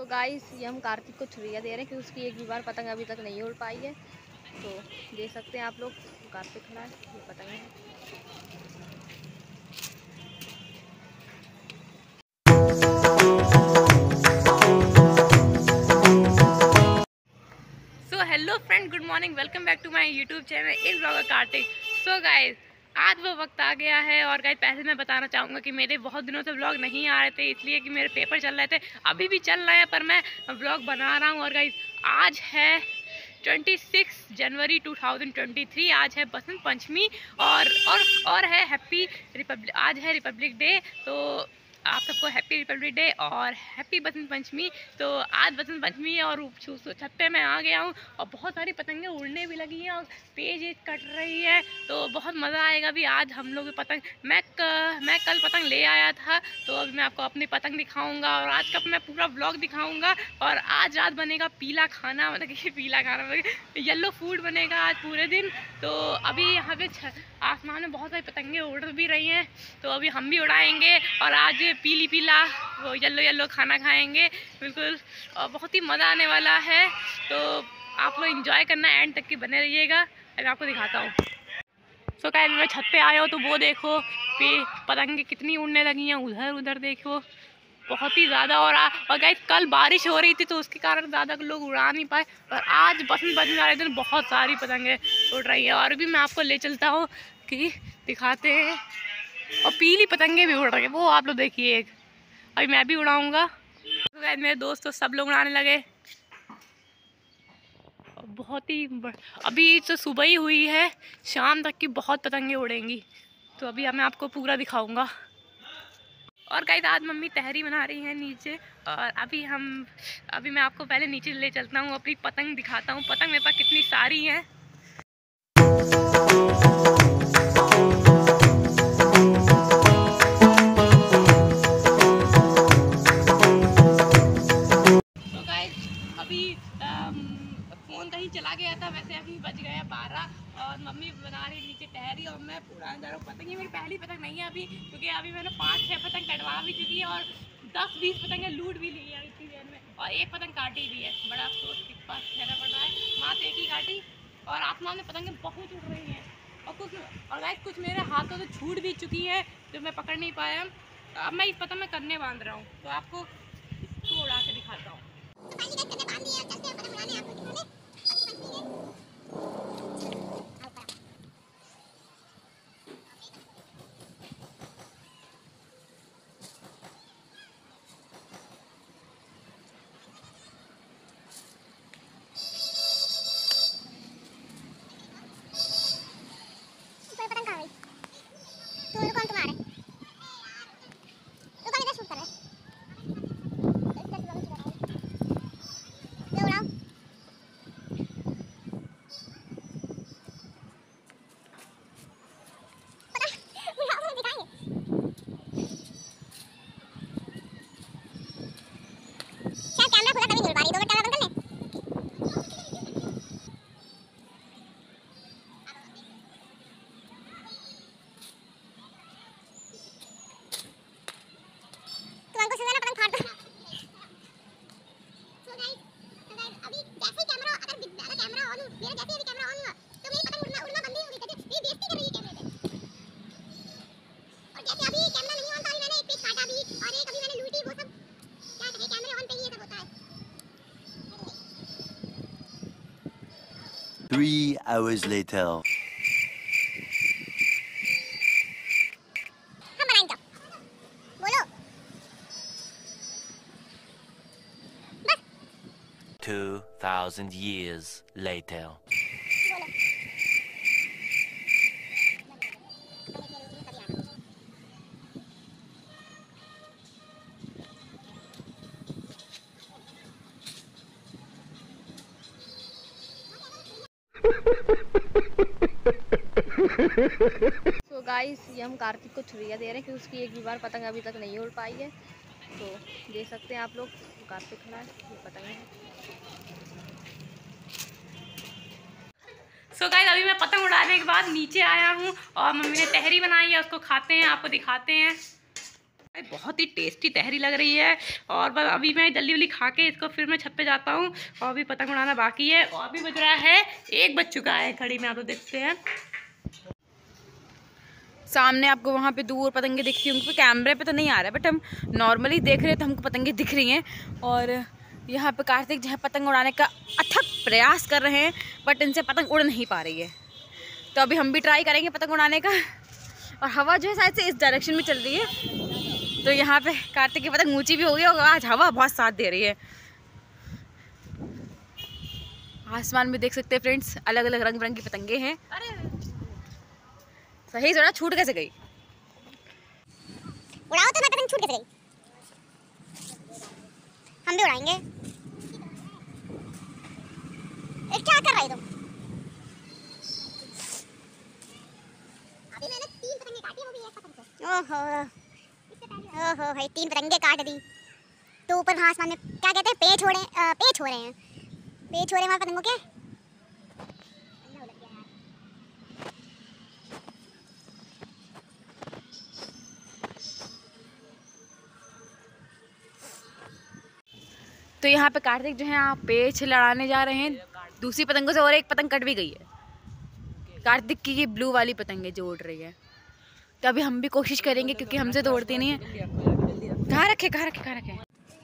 Guys ये हम कार्तिक को छुरिया दे रहे हैं क्योंकि उसकी एक भी बार पतंग अभी तक नहीं उड़ पाई है। तो देख सकते हैं आप लोग, कार्तिक खड़ा है, ये पतंग है। So hello friend, good morning, welcome back to my YouTube channel in blogger Kartik. So guys आज वो वक्त आ गया है और गाइस पहले मैं बताना चाहूँगा कि मेरे बहुत दिनों से व्लॉग नहीं आ रहे थे, इसलिए कि मेरे पेपर चल रहे थे, अभी भी चल रहे हैं, पर मैं व्लॉग बना रहा हूँ। और गाइस आज है 26 जनवरी 2023, आज है बसंत पंचमी और है हैप्पी रिपब्लिक, आज है रिपब्लिक डे। तो आप सबको हैप्पी रिपब्लिक डे और हैप्पी बसंत पंचमी। तो आज बसंत पंचमी है और छत पे मैं आ गया हूँ और बहुत सारी पतंगें उड़ने भी लगी हैं और तेज कट रही है, तो बहुत मज़ा आएगा। भी आज हम लोग पतंग मैं कल पतंग ले आया था, तो अभी मैं आपको अपनी पतंग दिखाऊंगा और आज का मैं पूरा ब्लॉग दिखाऊंगा। और आज रात बनेगा पीला खाना, मतलब कि पीला खाना येलो फूड बनेगा आज पूरे दिन। तो अभी यहाँ पे आसमान में बहुत सारी पतंगें उड़ भी रही हैं, तो अभी हम भी उड़ाएंगे और आज पीली पीला वो येलो खाना खाएंगे बिल्कुल, और बहुत ही मज़ा आने वाला है। तो आप लोग एंजॉय करना, एंड तक के बने रहिएगा। अभी आपको दिखाता हूँ। तो क्या मैं छत पे आया हूँ तो वो देखो पतंगे कितनी उड़ने लगी हैं, उधर उधर देखो बहुत ही ज़्यादा। और गाइस कल बारिश हो रही थी तो उसके कारण ज़्यादा लोग उड़ा नहीं पाए, और आज बसंत पंचमी वाले दिन बहुत सारी पतंगें उड़ रही हैं। और भी मैं आपको ले चलता हूँ कि दिखाते हैं, और पीली पतंगे भी उड़ रही हैं, वो आप लोग देखिए। एक अभी मैं भी उड़ाऊँगा। तो गाइस मेरे दोस्त तो सब लोग उड़ाने लगे, बहुत ही अभी तो सुबह ही हुई है, शाम तक की बहुत पतंगे उड़ेंगी। तो अभी मैं आपको पूरा दिखाऊंगा। और गाइस आज मम्मी तहरी बना रही हैं नीचे, और अभी मैं आपको पहले नीचे ले चलता हूँ, अपनी पतंग दिखाता हूँ। पतंग मेरे पास कितनी सारी हैं। तो गाइस अभी फोन कहीं चला गया था, वैसे अभी बज गया 12 और मम्मी बना रही नीचे तहरी और मैं उड़ाने जा रहा हूँ पतंग। ये मेरी पहली पतंग नहीं है अभी, क्योंकि अभी मैंने 5-6 पतंग कटवा भी चुकी है और 10-20 पतंगें लूट भी ली है इतनी देर में, और एक पतंग काटी भी है। बड़ा अफसोस के पास ठहरा पड़ रहा है, माँ तो एक ही काटी। और आसमान में पतंगें बहुत उड़ रही हैं, और गाइस कुछ मेरे हाथों से छूट भी चुकी है जो मैं पकड़ नहीं पाया। अब मैं इस पतंग में कन्ने बांध रहा हूँ, तो आपको इसको उड़ा के दिखाता हूँ। Three hours later. बस 2,000 years later. तो गाइस ये हम कार्तिक को छुरिया दे रहे हैं क्योंकि उसकी एक भी बार पतंग अभी तक नहीं उड़ पाई है। तो देख सकते हैं आप लोग, कार्तिक खड़ा है, ये पतंग है। सो गाइस अभी मैं पतंग उड़ाने के बाद नीचे आया हूँ और मम्मी ने तहरी बनाई है, उसको खाते हैं, आपको दिखाते हैं। बहुत ही टेस्टी तहरी लग रही है। और बस अभी मैं जल्दी जल्दी खा के इसको फिर मैं छत पे जाता हूँ और अभी पतंग उड़ाना बाकी है। और अभी बज रहा है 1 बज चुका है घड़ी में, आप तो देखते हैं सामने आपको वहाँ पे दूर पतंगे दिखती होंगी। कैमरे पे तो नहीं आ रहा है बट हम नॉर्मली देख रहे हैं तो हमको पतंगे दिख रही हैं। और यहाँ पे कार्तिक जो है पतंग उड़ाने का अथक प्रयास कर रहे हैं बट इनसे पतंग उड़ नहीं पा रही है। तो अभी हम भी ट्राई करेंगे पतंग उड़ाने का। और हवा जो है शायद से इस डायरेक्शन में चल रही है, तो यहाँ पे कार्तिक की पतंग ऊंची भी हो गई और आज हवा बहुत साथ दे रही है। आसमान में देख सकते हैं फ्रेंड्स, अलग अलग रंग बिरंगी पतंगे हैं। सही जरा छूट कैसे गई? उड़ाओ तो मैं पतंग छूट कैसे गई? हम भी उड़ाएंगे। क्या कर रहे तुम? अभी मैंने 3 पतंगे काटी, वो भी एक पतंग से। ओहो भाई 3 पतंगे काट दी। तो ऊपर आसमान में क्या कहते हैं, पेच हो रहे हैं हमारे पतंगों के। तो यहाँ पे कार्तिक जो है आप पेच लड़ाने जा रहे हैं दूसरी पतंगों से, और एक पतंग कट भी गई है कार्तिक की, ये ब्लू वाली पतंग है जो उड़ रही है। तो अभी हम भी कोशिश करेंगे क्योंकि हमसे तो उड़ती नहीं है। कहाँ रखे?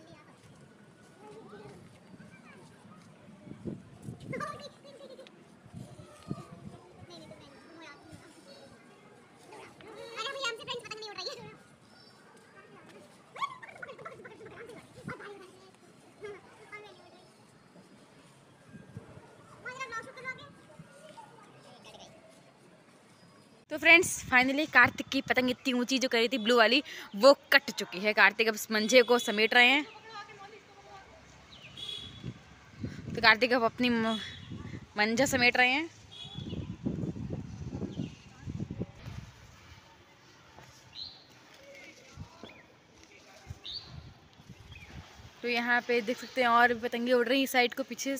तो फ्रेंड्स फाइनली कार्तिक की पतंग इतनी ऊंची जो करी थी ब्लू वाली, वो कट चुकी है। कार्तिक अब मंजे को समेट रहे हैं। तो कार्तिक अब अपनी मंजा समेट रहे हैं। तो यहाँ पे देख सकते हैं और भी पतंगे उड़ रही हैं इस साइड को पीछे।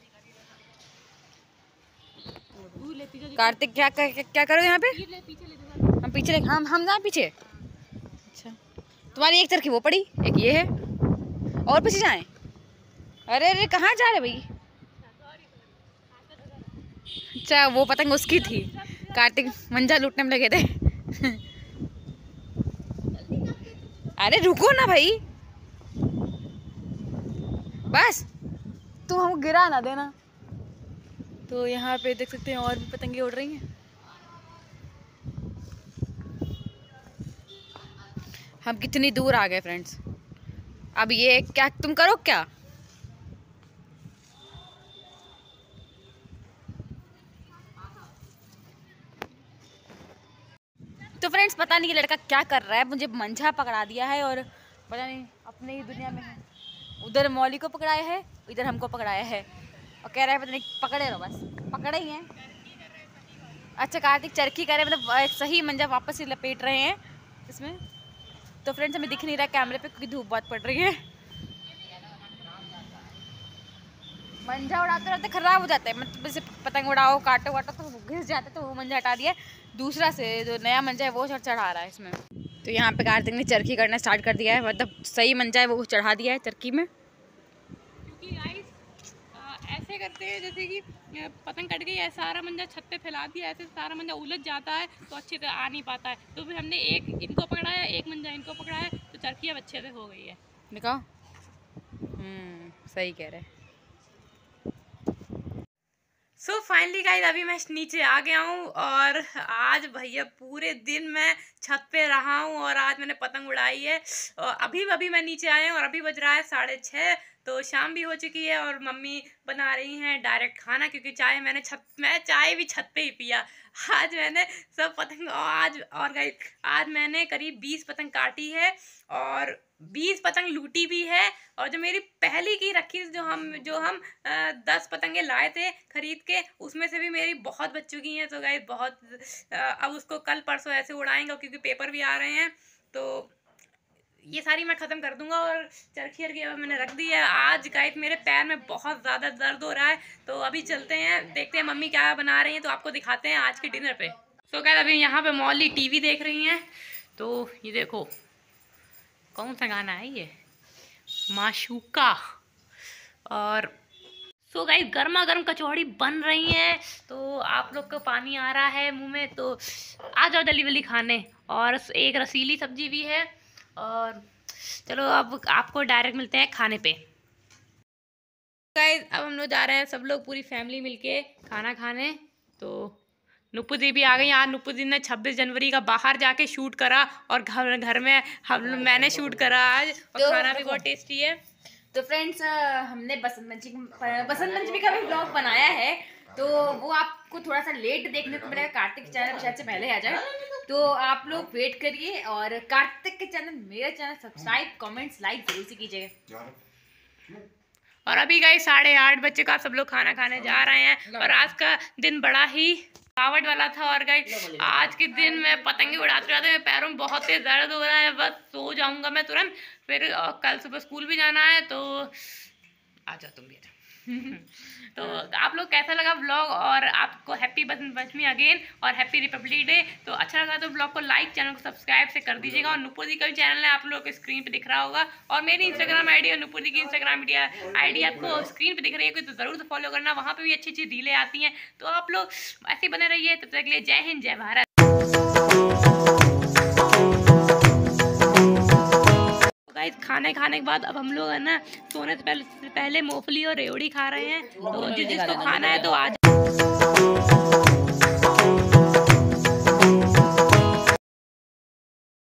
कार्तिक क्या करो यहाँ पे? हम पीछे ले, हम ना पीछे। अच्छा तुम्हारी एक तरफ वो पड़ी, एक ये है, और पीछे जाएं? अरे कहाँ जा रहे भाई? अच्छा वो पतंग उसकी थी, कार्तिक मंजा लूटने में लगे थे। अरे रुको ना भाई, बस तुम हमको गिरा ना देना। तो यहाँ पे देख सकते हैं और भी पतंगे उड़ रही हैं। हम कितनी दूर आ गए फ्रेंड्स। अब ये क्या तुम करो क्या? तो फ्रेंड्स पता नहीं ये लड़का क्या कर रहा है, मुझे मंझा पकड़ा दिया है और पता नहीं अपने ही दुनिया में है। उधर मौली को पकड़ाया है, इधर हमको पकड़ाया है और कह रहा है पता नहीं पकड़े रहो, बस पकड़े ही हैं। अच्छा कार्तिक चरखी करे, मतलब एक सही मंजा वापस से लपेट रहे हैं इसमें। तो फ्रेंड्स हमें दिख नहीं रहा कैमरे पे क्योंकि धूप बहुत पड़ रही है। मंजा उड़ाते रहते खराब हो जाता है, मतलब जैसे पतंग उड़ाओ काटो वाटो तो घिस जाते, तो वो मंजा हटा दिया, दूसरा से जो नया मंजा है वो चढ़ा रहा है इसमें। तो यहाँ पे कार्तिक ने चरखी करना स्टार्ट कर दिया है, मतलब सही मंजा है वो चढ़ा दिया है चरखी में। क्योंकि गाइस ऐसे करते हैं जैसे कि पतंग कट गई है, सारा मंजा छत पे फैला दिया, ऐसे सारा मंजा उलझ जाता है तो अच्छे से आ नहीं पाता है। तो फिर हमने एक इनको पकड़ाया, एक मंजा इनको पकड़ाया, तो चरखी अब अच्छे से हो गई है। देखो सही कह रहे हैं। सो फाइनली गाइस अभी मैं नीचे आ गया हूँ और आज भैया पूरे दिन मैं छत पे रहा हूँ और आज मैंने पतंग उड़ाई है। और अभी मैं नीचे आया हूँ और अभी बज रहा है 6:30, तो शाम भी हो चुकी है और मम्मी बना रही हैं डायरेक्ट खाना, क्योंकि मैं चाय भी छत पे ही पिया। आज मैंने सब पतंग और गाइस आज मैंने करीब 20 पतंग काटी है और 20 पतंग लूटी भी है। और जो मेरी पहली की रखी जो हम 10 पतंगे लाए थे खरीद के, उसमें से भी मेरी बहुत बच चुकी हैं। तो गाइस बहुत अब उसको कल परसों ऐसे उड़ाएंगे क्योंकि पेपर भी आ रहे हैं, तो ये सारी मैं ख़त्म कर दूंगा। और चरखी अब मैंने रख दी है। आज गाइस मेरे पैर में बहुत ज़्यादा दर्द हो रहा है, तो अभी चलते हैं देखते हैं मम्मी क्या बना रही हैं, तो आपको दिखाते हैं आज के डिनर पे। तो गाइस अभी यहाँ पे मौली टीवी देख रही हैं, तो ये देखो कौन सा गाना है ये, माशूका। और सो गाइस गर्मा गर्म कचौड़ी बन रही हैं, तो आप लोग को पानी आ रहा है मुंह में, तो आ जाओ जल्दी जल्दी खाने। और एक रसीली सब्जी भी है। और चलो अब आपको डायरेक्ट मिलते हैं खाने पे। गाइस अब हम लोग जा रहे हैं सब लोग पूरी फैमिली मिलके खाना खाने। तो नुप्पू दी भी आ गई। आज नुप्पू दी ने 26 जनवरी का बाहर जाके शूट करा और घर में मैंने शूट करा आज, और तो खाना भी बहुत टेस्टी है। तो फ्रेंड्स हमने बसंत पंचमी का भी ब्लॉग बनाया है, तो वो आपको थोड़ा सा लेट देखने को मिलेगा। कार्तिक चैनल शायद से पहले आ जाए, तो आप लोग वेट करिए। और कार्तिक के चैनल, मेरा चैनल सब्सक्राइब, कमेंट्स, लाइक जरूर से कीजिएगा। और अभी गाइस 8:30 बजे का सब लोग खाना खाने जा रहे हैं। और आज का दिन बड़ा ही थकावट वाला था। और गाइस आज के दिन मैं पतंगे उड़ाते उड़ाते मेरे पैरों में बहुत तेज दर्द हो रहा है, बस सो जाऊंगा मैं तुरंत। फिर कल सुबह स्कूल भी जाना है, तो आ जाओ तुम भी। तो आप लोग कैसा लगा व्लॉग, और आपको हैप्पी बसंत पंचमी अगेन और हैप्पी रिपब्लिक डे। तो अच्छा लगा तो ब्लॉग को लाइक, चैनल को सब्सक्राइब से कर दीजिएगा। और नुप्पू दी का भी चैनल है, आप लोगों को स्क्रीन पे दिख रहा होगा। और मेरी इंस्टाग्राम आईडी और नुप्पू दी की इंस्टाग्राम आईडी आपको स्क्रीन पे दिख रही है, तो जरूर से फॉलो करना। वहाँ पे भी अच्छी अच्छी रीलें आती हैं, तो आप लोग ऐसे बने रहिए। तब तक के लिए जय हिंद, जय भारत। खाने के बाद अब हम लोग है ना सोने से पहले मूंगफली और रेवड़ी खा रहे हैं। तो जिसको खाना है तो आज